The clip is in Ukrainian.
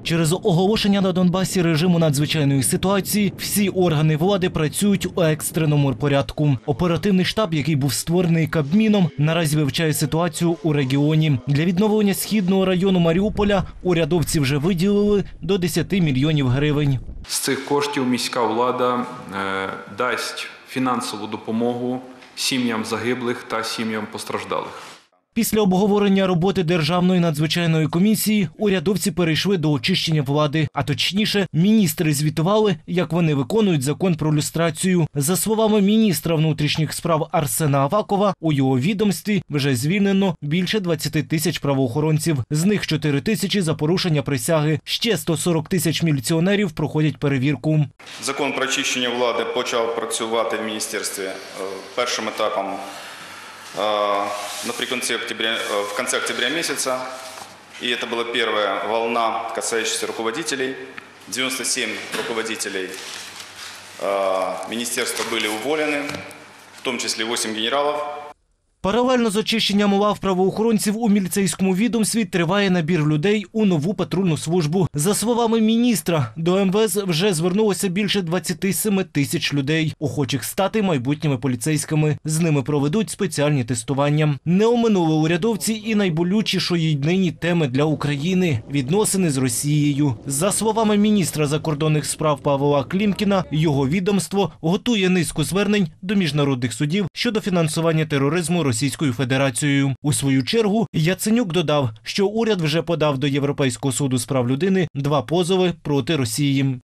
Через оголошення на Донбасі режиму надзвичайної ситуації всі органи влади працюють у екстреному порядку. Оперативний штаб, який був створений Кабміном, наразі вивчає ситуацію у регіоні. Для відновлення східного району Маріуполя урядовці вже виділили до 10 мільйонів гривень. З цих коштів міська влада дасть фінансову допомогу сім'ям загиблих та сім'ям постраждалих. Після обговорення роботи Державної надзвичайної комісії урядовці перейшли до очищення влади, а точніше, міністри звітували, як вони виконують закон про люстрацію. За словами міністра внутрішніх справ Арсена Авакова, у його відомстві вже звільнено більше 20 тисяч правоохоронців. З них 4 тисячі за порушення присяги. Ще 140 тисяч міліціонерів проходять перевірку. Закон про очищення влади почав працювати в міністерстві першим етапом в конце октября месяца. И это была первая волна, касающаяся руководителей. 97 руководителей министерства были уволены, в том числе 8 генералов. Паралельно з очищенням лав правоохоронців у міліцейському відомстві триває набір людей у нову патрульну службу. За словами міністра, до МВС вже звернулося більше 27 тисяч людей, охочих стати майбутніми поліцейськими. З ними проведуть спеціальні тестування. Не оминули урядовці і найболючішої нині теми для України – відносини з Росією. За словами міністра закордонних справ Павла Клімкіна, його відомство готує низку звернень до міжнародних судів щодо фінансування тероризму Російською Федерацією. У свою чергу Яценюк додав, що уряд вже подав до Європейського суду з прав людини 2 позови проти Росії.